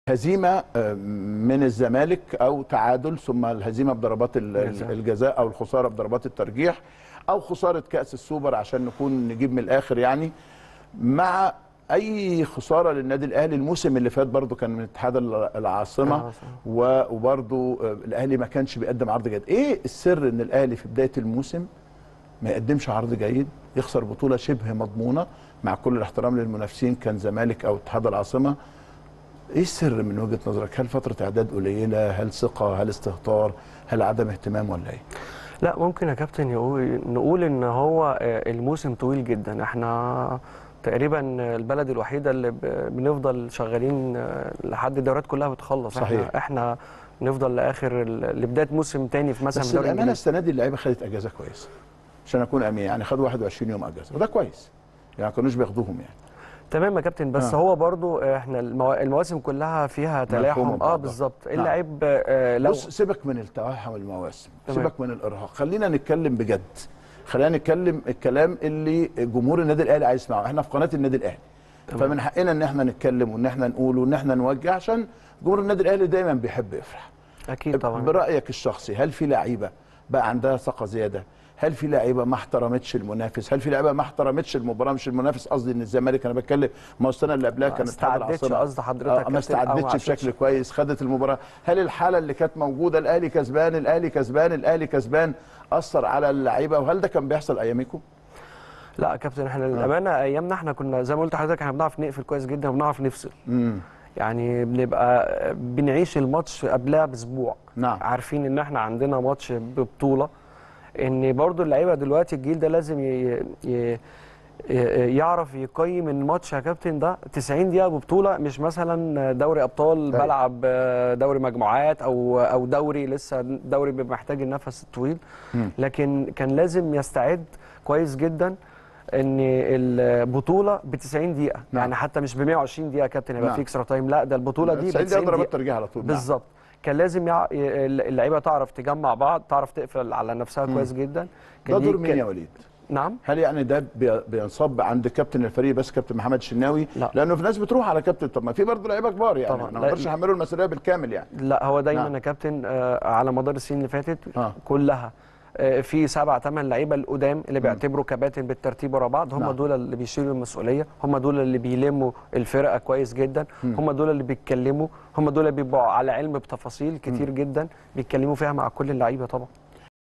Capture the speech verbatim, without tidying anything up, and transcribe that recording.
هزيمه من الزمالك او تعادل ثم الهزيمه بضربات الجزاء او الخساره بضربات الترجيح او خساره كاس السوبر عشان نكون نجيب من الاخر يعني. مع اي خساره للنادي الاهلي الموسم اللي فات برضو كان من اتحاد العاصمه وبرضو الاهلي ما كانش بيقدم عرض جيد. ايه السر ان الاهلي في بدايه الموسم ما يقدمش عرض جيد، يخسر بطوله شبه مضمونه مع كل الاحترام للمنافسين كان زمالك او اتحاد العاصمه؟ ايه السر من وجهه نظرك؟ هل فتره اعداد قليله؟ هل ثقه؟ هل استهتار؟ هل عدم اهتمام ولا ايه؟ لا ممكن يا كابتن يقول نقول ان هو الموسم طويل جدا. احنا تقريبا البلد الوحيده اللي بنفضل شغالين لحد الدورات كلها بتخلص. صحيح. احنا احنا نفضل لاخر لبدايه موسم تاني في مثلا بس الامانه السنه دي اللعيبه خدت اجازه كويسه عشان اكون امين، يعني خدوا واحد وعشرين يوم اجازه وده كويس، يعني ما كانوش بياخدوهم يعني. تمام يا كابتن، بس آه. هو برضو احنا المواسم كلها فيها تلاحم. اه بالظبط. اللعيب آه لو بص سيبك من التلاحم المواسم، سيبك من الارهاق، خلينا نتكلم بجد، خلينا نتكلم الكلام اللي جمهور النادي الاهلي عايز يسمعه. احنا في قناه النادي الاهلي، فمن حقنا ان احنا نتكلم وان احنا نقول وان احنا نوجه عشان جمهور النادي الاهلي دايما بيحب يفرح. اكيد طبعا. برايك الشخصي، هل في لعيبه بقى عندها ثقه زياده؟ هل في لعيبه ما احترمتش المنافس؟ هل في لعيبه ما احترمتش المباراه؟ مش المنافس قصدي، ان الزمالك انا بتكلم، ما هو السنه اللي قبلها كانت اتحاد العاصمه قصدي حضرتك آه ما استعدتش بشكل كويس، خدت المباراه. هل الحاله اللي كانت موجوده الاهلي كسبان الاهلي كسبان الاهلي كسبان اثر على اللعيبه؟ وهل ده كان بيحصل اياميكم؟ لا يا كابتن، احنا للامانه آه. ايامنا احنا كنا زي ما قلت لحضرتك احنا بنعرف نقفل كويس جدا وبنعرف نفصل. امم يعني بنبقى بنعيش الماتش قبلها باسبوع. نعم. عارفين ان احنا عندنا ماتش ببطوله، ان برضو اللعيبه دلوقتي الجيل ده لازم ي... ي... يعرف يقيم الماتش يا كابتن ده تسعين دقيقه ببطوله، مش مثلا دوري ابطال طيب. بلعب دوري مجموعات او او دوري لسه دوري محتاج النفس الطويل. م. لكن كان لازم يستعد كويس جدا ان البطوله ب تسعين دقيقه. نعم. يعني حتى مش ب مية وعشرين دقيقه يا كابتن يبقى نعم. في اكسترا تايم، لا ده البطوله دي ب تسعين دقيقه ضربات ترجيح على طول. بالظبط. كان لازم يع... اللعيبه تعرف تجمع بعض، تعرف تقفل على نفسها م. كويس جدا. ده دور مين يا وليد؟ نعم. هل يعني ده بينصب عند كابتن الفريق بس كابتن محمد الشناوي؟ لا. لانه في ناس بتروح على كابتن، طب ما في برضه لعيبه كبار يعني طبعا. ما نقدرش نحمله المسؤوليه بالكامل يعني. لا هو دايما نعم. يا كابتن آه على مدار السنين اللي فاتت آه. كلها آه في سبع ثمان لعيبه القدام اللي بيعتبروا كباتن بالترتيب ورا بعض، هم نعم. دول اللي بيشيلوا المسؤوليه، هم دول اللي بيلموا الفرقه كويس جدا، م. هم دول اللي بيتكلموا، هم دول اللي بيبقوا على علم بتفاصيل كتير م. جدا بيتكلموا فيها مع كل اللعيبه طبعا.